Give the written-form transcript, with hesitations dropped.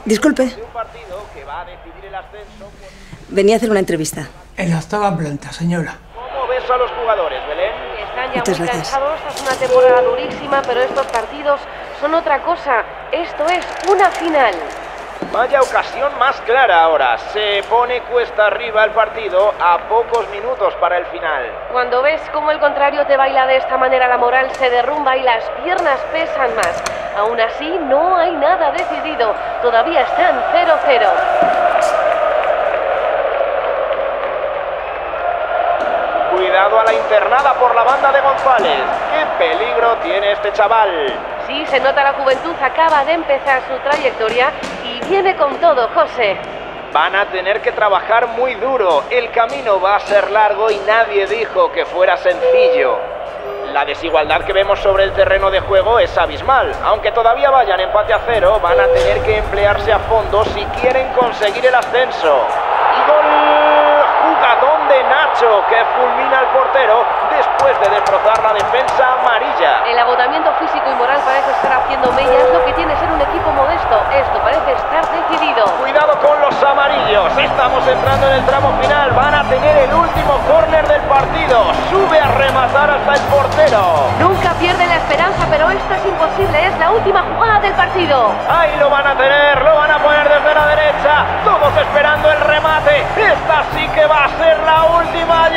Disculpe. Un partido que va a decidir el ascenso. Venía a hacer una entrevista. En la octava planta, señora. ¿Cómo ves a los jugadores, Belén? Están ya Muchas muy gracias. cansados. Esta es una temporada durísima, pero estos partidos son otra cosa. Esto es una final. Vaya ocasión más clara ahora. Se pone cuesta arriba el partido a pocos minutos para el final. Cuando ves cómo el contrario te baila de esta manera, la moral se derrumba y las piernas pesan más. Aún así, no hay nada decidido. Todavía están 0-0. Cuidado a la internada por la banda de González. ¡Qué peligro tiene este chaval! Sí, se nota la juventud, acaba de empezar su trayectoria y viene con todo, José. Van a tener que trabajar muy duro. El camino va a ser largo y nadie dijo que fuera sencillo. La desigualdad que vemos sobre el terreno de juego es abismal. Aunque todavía vayan empate a 0, van a tener que emplearse a fondo si quieren conseguir el ascenso. Y gol... Jugadón de Nacho, que fulmina al portero después de destrozar la defensa amarilla. El agotamiento físico y moral parece estar haciendo mellas, lo que tiene ser un equipo modesto. Esto parece estar decidido. Cuidado con los amarillos. Estamos entrando en el tramo final. Van a tener el último córner del partido. Sube a rematar hasta el portero. Nunca pierde la esperanza, pero esto es imposible. Es la última jugada del partido. Ahí lo van a tener. Lo van a poner desde la derecha. Todos esperando el remate. Esta sí que va a ser la última.